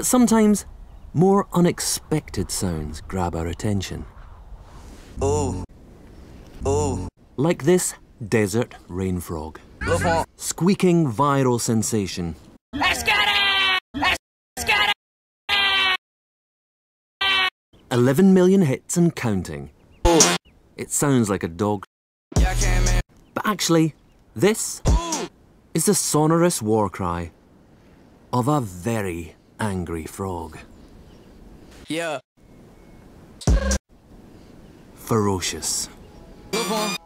But sometimes, more unexpected sounds grab our attention. Ooh. Ooh. Like this desert rain frog. Lil Pump. Squeaking viral sensation. Let's get it! Let's get it! 11 million hits and counting. Ooh. It sounds like a dog. Yeah, I can, man. But actually, this is the sonorous war cry of a very angry frog. Yeah. Ferocious. Lil Pump.